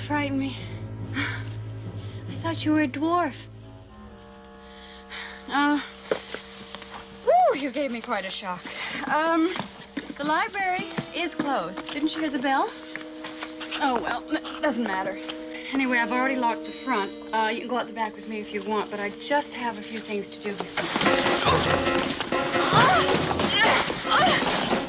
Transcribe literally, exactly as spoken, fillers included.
frightened me. I thought you were a dwarf. Uh, woo, you gave me quite a shock. Um, the library is closed. Didn't you hear the bell? Oh, well, it doesn't matter. Anyway, I've already locked the front. Uh, you can go out the back with me if you want, but I just have a few things to do before. Oh. Oh. Oh.